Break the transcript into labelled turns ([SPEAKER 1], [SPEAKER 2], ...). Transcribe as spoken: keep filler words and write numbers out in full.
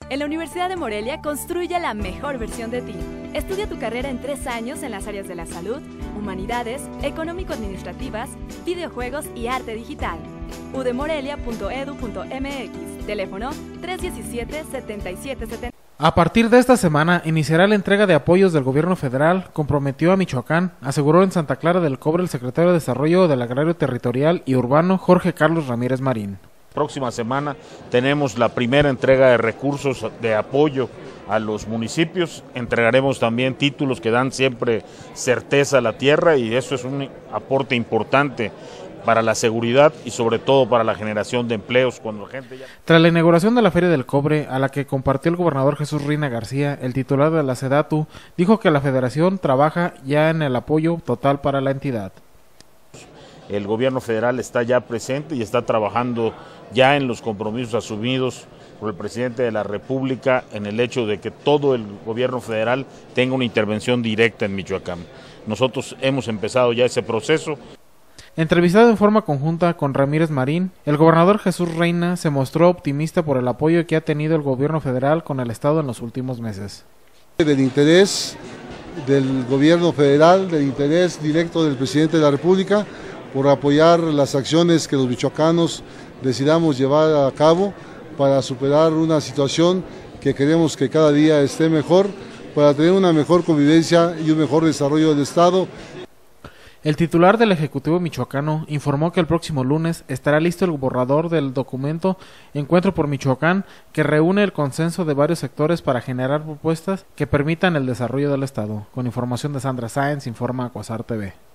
[SPEAKER 1] En la Universidad de Morelia construye la mejor versión de ti. Estudia tu carrera en tres años en las áreas de la salud, humanidades, económico-administrativas, videojuegos y arte digital. u d morelia punto e d u punto m x, teléfono tres uno siete, siete siete siete.
[SPEAKER 2] A partir de esta semana iniciará la entrega de apoyos del gobierno federal, comprometió a Michoacán, aseguró en Santa Clara del Cobre el secretario de Desarrollo del Agrario Territorial y Urbano, Jorge Carlos Ramírez Marín.
[SPEAKER 3] Próxima semana tenemos la primera entrega de recursos de apoyo a los municipios, entregaremos también títulos que dan siempre certeza a la tierra y eso es un aporte importante para la seguridad y sobre todo para la generación de empleos cuando la gente ya...
[SPEAKER 2] Tras la inauguración de la Feria del Cobre, a la que compartió el gobernador Jesús Reina García, el titular de la SEDATU dijo que la federación trabaja ya en el apoyo total para la entidad.
[SPEAKER 3] El gobierno federal está ya presente y está trabajando ya en los compromisos asumidos por el presidente de la República en el hecho de que todo el gobierno federal tenga una intervención directa en Michoacán. Nosotros hemos empezado ya ese proceso.
[SPEAKER 2] Entrevistado en forma conjunta con Ramírez Marín, el gobernador Jesús Reina se mostró optimista por el apoyo que ha tenido el gobierno federal con el Estado en los últimos meses.
[SPEAKER 4] Del interés del gobierno federal, del interés directo del presidente de la República por apoyar las acciones que los michoacanos decidamos llevar a cabo para superar una situación que queremos que cada día esté mejor, para tener una mejor convivencia y un mejor desarrollo del Estado.
[SPEAKER 2] El titular del Ejecutivo michoacano informó que el próximo lunes estará listo el borrador del documento Encuentro por Michoacán, que reúne el consenso de varios sectores para generar propuestas que permitan el desarrollo del Estado. Con información de Sandra Sáenz, informa Cuasar T V.